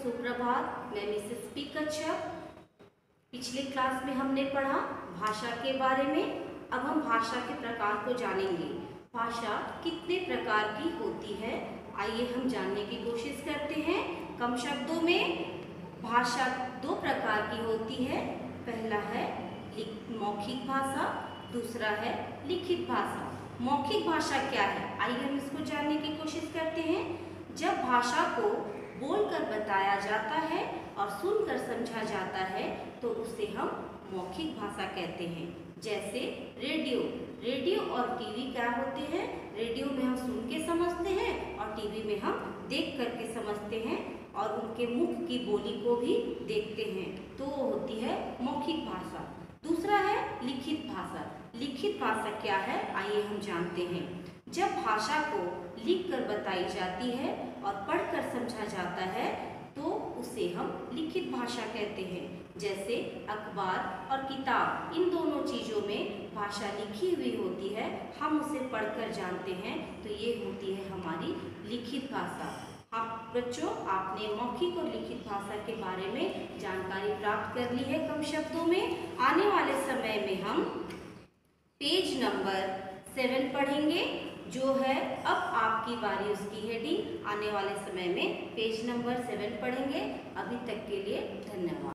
सुप्रभात। मैं Mrs P कच्छप। पिछले क्लास में हमने पढ़ा भाषा के बारे में। अब हम भाषा के प्रकार को जानेंगे। भाषा कितने प्रकार की होती है, आइए हम जानने की कोशिश करते हैं। कम शब्दों में भाषा दो प्रकार की होती है। पहला है मौखिक भाषा, दूसरा है लिखित भाषा। मौखिक भाषा क्या है, आइए हम इसको जानने की कोशिश करते हैं। जब भाषा को बोलकर बताया जाता है और सुनकर समझा जाता है तो उसे हम मौखिक भाषा कहते हैं। जैसे रेडियो और टीवी क्या होते हैं? रेडियो में हम सुन के समझते हैं और टीवी में हम देख करके समझते हैं और उनके मुख की बोली को भी देखते हैं, तो वो होती है मौखिक भाषा। दूसरा है लिखित भाषा। लिखित भाषा क्या है, आइए हम जानते हैं। जब भाषा को लिखकर बताई जाती है और पढ़कर समझा जाता है तो उसे हम लिखित भाषा कहते हैं। जैसे अखबार और किताब, इन दोनों चीज़ों में भाषा लिखी हुई होती है, हम उसे पढ़कर जानते हैं, तो ये होती है हमारी लिखित भाषा। हाँ बच्चों, आपने मौखिक और लिखित भाषा के बारे में जानकारी प्राप्त कर ली है कम शब्दों में। आने वाले समय में हम पेज नंबर 7 पढ़ेंगे, जो है अब आपकी बारी उसकी हेडिंग। आने वाले समय में पेज नंबर 7 पढ़ेंगे। अभी तक के लिए धन्यवाद।